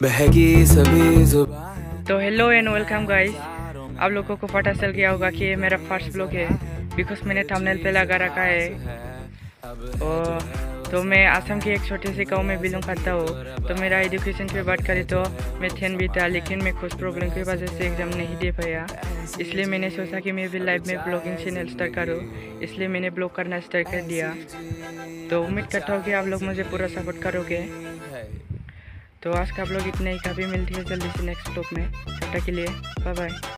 बहकी सभी जुबान। तो हेलो एंड वेलकम गाइस। आप लोगों को पता चल गया होगा कि ये मेरा फर्स्ट ब्लॉग है, बिकॉज मैंने थंबनेल पे लगा रखा है। तो मैं असम के एक छोटे से गांव में बिलोंग करता हूँ। तो मेरा एजुकेशन की बात करें तो मैं 10 भी था, लेकिन मैं कुछ प्रॉब्लम की वजह से एग्ज़ाम नहीं दे पाया। इसलिए मैंने सोचा कि मैं भी लाइफ में ब्लॉगिंग चैनल स्टार्ट करूँ, इसलिए मैंने ब्लॉग करना स्टार्ट कर दिया। तो उम्मीद करता हूँ कि आप लोग मुझे पूरा सपोर्ट करोगे। तो आज का ब्लॉग इतना ही, कभी मिलती है जल्दी से नेक्स्ट ब्लॉग में। तब तक के लिए बाय बाय।